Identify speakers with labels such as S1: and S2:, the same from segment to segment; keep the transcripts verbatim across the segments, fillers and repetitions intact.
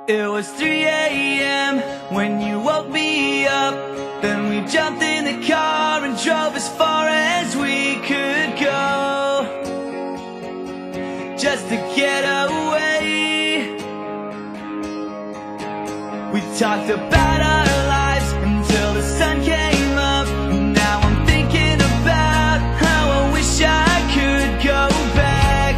S1: It was three A M when you woke me up. Then we jumped in the car and drove as far as we could go, just to get away. We talked about our lives until the sun came up. Now I'm thinking about how I wish I could go back,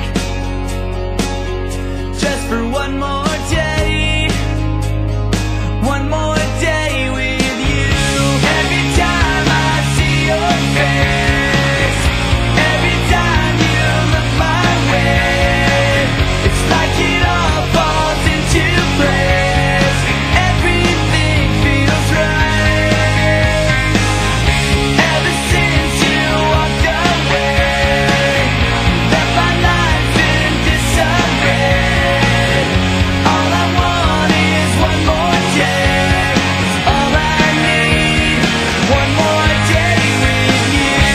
S1: just for one more day, one more day with you. Every time I see your face, every time you look my way, it's like it all falls into place. Everything feels right. Ever since you walked away, left my life in disarray. All I want is one more day. It's all I need. One more day with you.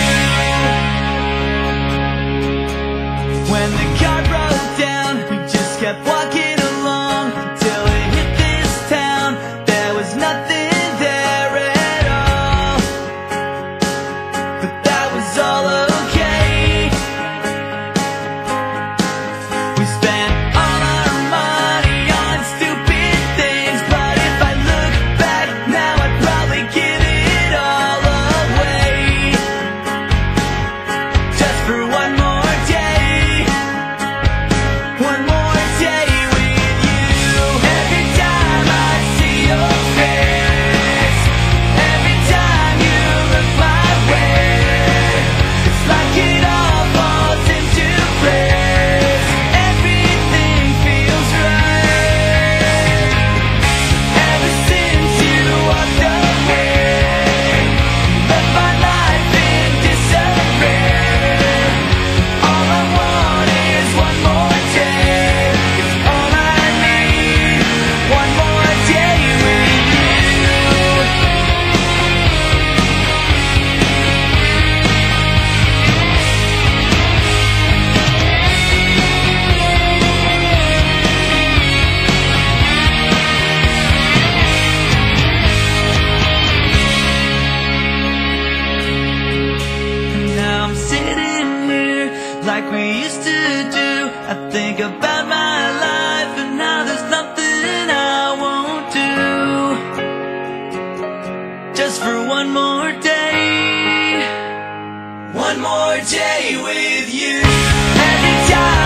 S1: When the car broke down, we just kept walking along till we hit this town. There was nothing there at all, but that was all okay. We spent all our money on stupid things, but if I look back now, I'd probably give it all away, just for one more day, one more day with you. Every time I see your face, every time you look my way, it's like it all falls into place. Everything feels right. Ever since you walked away, left my life in disarray. All I want is one more day. It's all I need. One more day with you. And now I'm sitting here like we used to do. I think about my life and how there's nothing I won't do, just for one more day, one more day with you. Every time